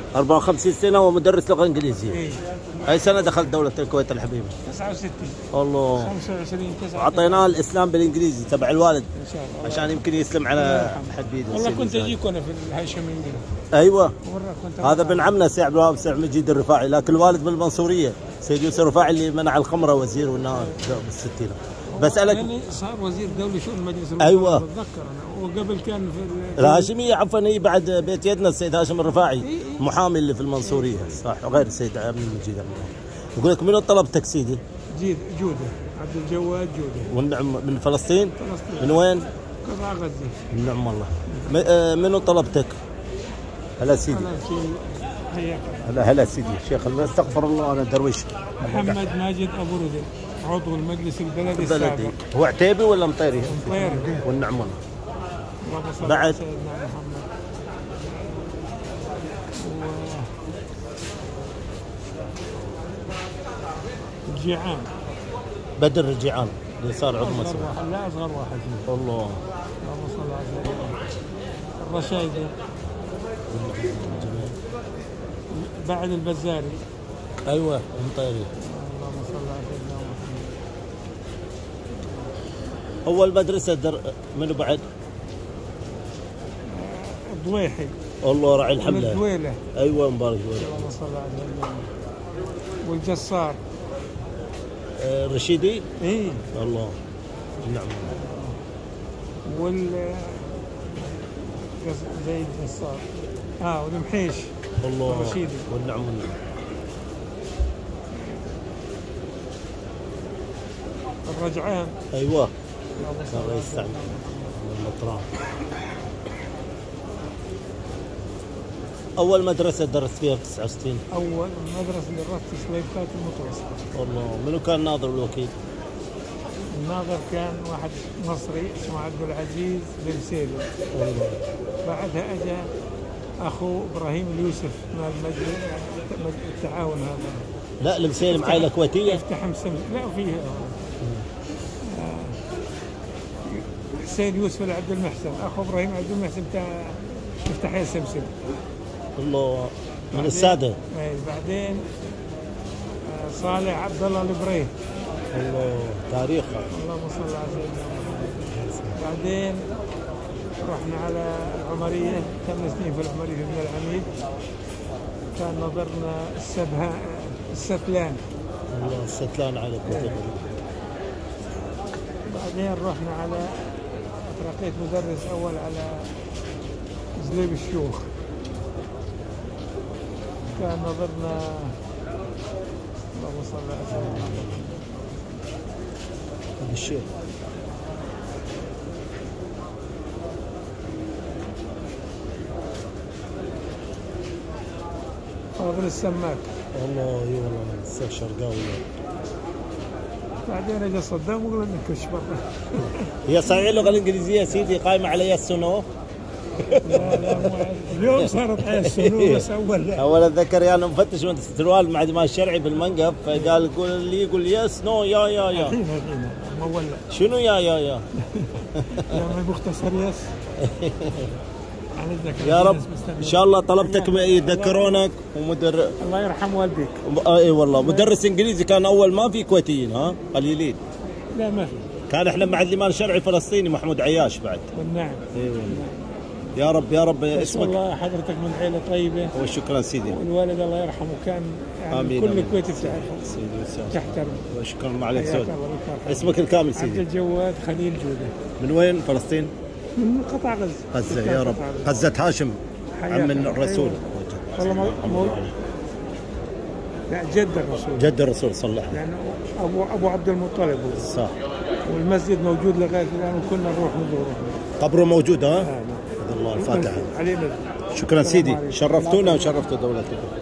54 سنة ومدرس لغة إنجليزية. إيه. أي سنة دخلت دولة الكويت الحبيبة؟ 69. الله. 25/9. أعطيناه الإسلام بالإنجليزي تبع الوالد إن شاء الله عشان يمكن يسلم على حد بيده. والله كنت أجيك أنا في الهاشميين. أيوه. كنت هذا بن عمنا سي عبد الوهاب سي مجيد الرفاعي، لكن الوالد بالمنصورية سيد يوسف الرفاعي اللي منع الخمرة وزير والنار بالستينة. بسألك صار وزير دولة شؤون مجلس الوزراء. أيوه. بتذكر أنا، وقبل كان في الهاشمية عفوا هي بعد بيت يدنا السيد هاشم الرفاعي محامي اللي في المنصورية صح، وغير السيد عبد المجيد. يقول لك منو طلبتك سيدي؟ جودة عبد الجواد جودة. والنعم من فلسطين؟ فلسطين. من وين؟ قطاع غزة. النعم والله. منو طلبتك؟ هلا سيدي. هلا سيدي الشيخ استغفر الله انا درويش. محمد ماجد ابو ردي عضو المجلس البلدي السابق. هو عتيبي ولا مطيري؟ مطيري. والنعم والله. بعد الجيعان بدر الجيعان اللي صار عضو مسؤول. لا اصغر واحد فيه. الله. اللهم صل على سيدنا الرشايدي. بعد البزاري. ايوه مطيري. اللهم صل على سيدنا محمد. اول مدرسه منو بعد؟ الضويحي. الله راعي الحمله. الدويله. ايوه مبارك دويله. اللهم صل على سيدنا. والجسار. رشيدي؟ اي الله. نعم. زي الجسار. والمحيش. الله. رشيدي. والنعم. الرجعان. ايوه. الله يستعمل المطران. أول مدرسة درست فيها في 69. أول مدرسة درست في سليبكات المتوسطة. والله. منو كان ناظر الوكيل؟ الناظر كان واحد مصري اسمه عبد العزيز بن سيدي. والله. بعدها أجا أخو إبراهيم اليوسف من التعاون هذا. لا المسيلم عائلة كويتية؟ يفتح مسلم. لا فيه حسين يوسف عبد المحسن أخو إبراهيم عبد المحسن بتاع يفتح سمسم. الله. من السادة. بعدين صالح عبد الله البريه. الله. تاريخه. اللهم صل على سيدنا محمد. بعدين رحنا على العمرية 8 سنين في العمرية في ابن العميد. كان نظرنا الستلان. الله الستلان على كتب. بعدين رحنا على ترقيت مدرس أول على زليب الشيوخ. كان نظرنا اللهم صل على سيدنا محمد. هذا الشيخ. فاضل السماك. والله اي والله الشيخ شرقاوي. بعدين اجى صدام وقال نكش برا. هي صحيح اللغة الإنجليزية سيدي قايمة على السنو؟ لا اليوم صارت على السنو بس أول أتذكر يعني مفتش مدرسة الوالد مع الجماعة الشرعي بالمنقف فقال يقول يس نو يا الحين مولع. شنو يا لما مختصر يس. يا رب ان شاء الله طلبتك يذكرونك الله يرحم والديك. اي والله مدرس انجليزي كان اول ما في كويتيين قليلين. لا ما في. كان احنا مع الامام الشرعي فلسطيني محمود عياش بعد. والنعم. اي والله. يا رب اسمك. والله حضرتك من عيله طيبه. وشكرا سيدي. والوالد الله يرحمه كان يعني آمين كل الكويت بتعرفه. سيدي تحترم. وشكرا ما عليك سود. اسمك الكامل سيدي؟ عبد الجواد خليل جوده. من وين فلسطين؟ من قطاع غزه. غزه يا رب. غزه هاشم عم الرسول. والله لا جد الرسول. جد الرسول صلى الله عليه وسلم. يعني ابو عبد المطلب. صح. والمسجد موجود لغايه الان وكنا نروح نزوره. قبره موجود ها؟ نعم. الله الفاتحه. عليه. شكرا سيدي شرفتونا وشرفتوا دولتكم.